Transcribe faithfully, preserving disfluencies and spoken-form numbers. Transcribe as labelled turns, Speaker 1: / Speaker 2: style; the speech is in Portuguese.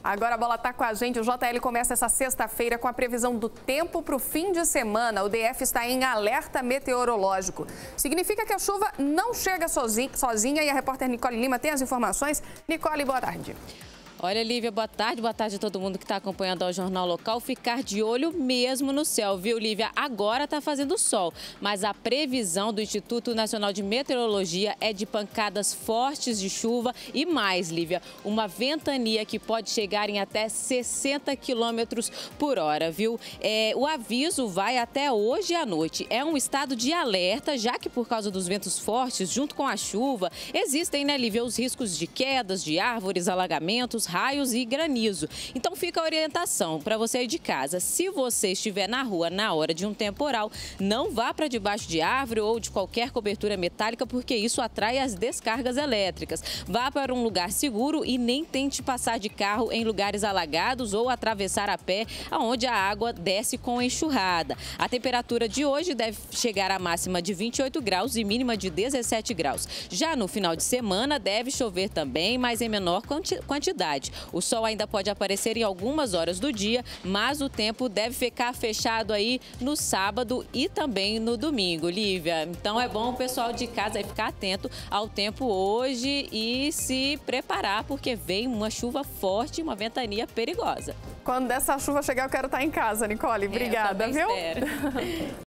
Speaker 1: Agora a bola está com a gente. O J L começa essa sexta-feira com a previsão do tempo para o fim de semana. O D F está em alerta meteorológico. Significa que a chuva não chega sozinha e a repórter Nicole Lima tem as informações. Nicole, boa tarde.
Speaker 2: Olha, Lívia, boa tarde, boa tarde a todo mundo que está acompanhando o Jornal Local. Ficar de olho mesmo no céu, viu, Lívia? Agora está fazendo sol, mas a previsão do Instituto Nacional de Meteorologia é de pancadas fortes de chuva e mais, Lívia, uma ventania que pode chegar em até sessenta quilômetros por hora, viu? É, o aviso vai até hoje à noite. É um estado de alerta, já que por causa dos ventos fortes, junto com a chuva, existem, né, Lívia, os riscos de quedas de árvores, alagamentos, raios e granizo. Então fica a orientação para você aí de casa. Se você estiver na rua na hora de um temporal, não vá para debaixo de árvore ou de qualquer cobertura metálica, porque isso atrai as descargas elétricas. Vá para um lugar seguro e nem tente passar de carro em lugares alagados ou atravessar a pé, aonde a água desce com enxurrada. A temperatura de hoje deve chegar à máxima de vinte e oito graus e mínima de dezessete graus. Já no final de semana deve chover também, mas em menor quantidade. O sol ainda pode aparecer em algumas horas do dia, mas o tempo deve ficar fechado aí no sábado e também no domingo, Lívia. Então é bom o pessoal de casa aí ficar atento ao tempo hoje e se preparar, porque vem uma chuva forte e uma ventania perigosa.
Speaker 1: Quando essa chuva chegar, eu quero estar em casa, Nicole. Obrigada,
Speaker 2: é, eu
Speaker 1: viu?
Speaker 2: Espero.